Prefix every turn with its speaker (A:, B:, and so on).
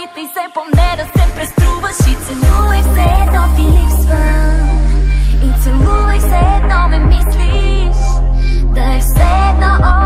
A: опитай се поне да се преструваш и целувай все едно ти липсвам. И целувай все едно ме мислиш, да е все едно.